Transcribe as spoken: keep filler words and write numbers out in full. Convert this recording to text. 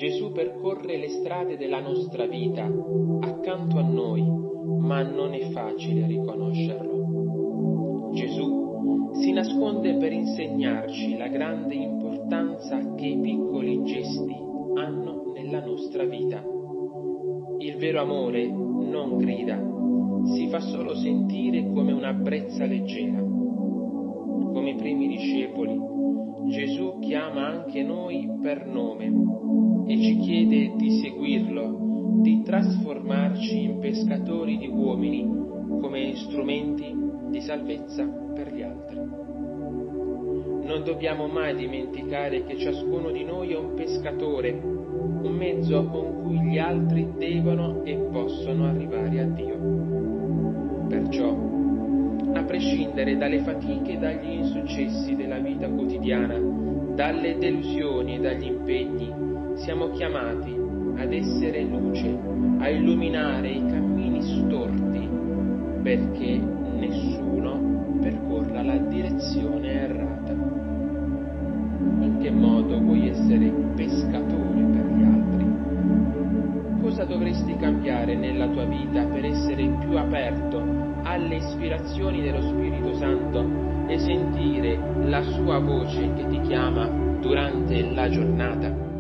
Gesù percorre le strade della nostra vita accanto a noi, ma non è facile riconoscerlo. Gesù si nasconde per insegnarci la grande importanza che i piccoli gesti hanno nella nostra vita. Il vero amore non grida, si fa solo sentire come una brezza leggera. Come i primi discepoli, Gesù chiama anche noi per nome e ci chiede di seguirlo, di trasformarci in pescatori di uomini come strumenti di salvezza per gli altri. Non dobbiamo mai dimenticare che ciascuno di noi è un pescatore, un mezzo con cui gli altri devono e possono arrivare a Dio. Perciò, a prescindere dalle fatiche e dagli insuccessi della vita quotidiana, dalle delusioni e dagli impegni, siamo chiamati ad essere luce, a illuminare i cammini storti, perché nessuno percorra la direzione errata. In che modo vuoi essere pescatore per gli altri? Cosa dovresti cambiare nella tua vita per essere più aperto alle ispirazioni dello Spirito Santo e sentire la sua voce che ti chiama durante la giornata?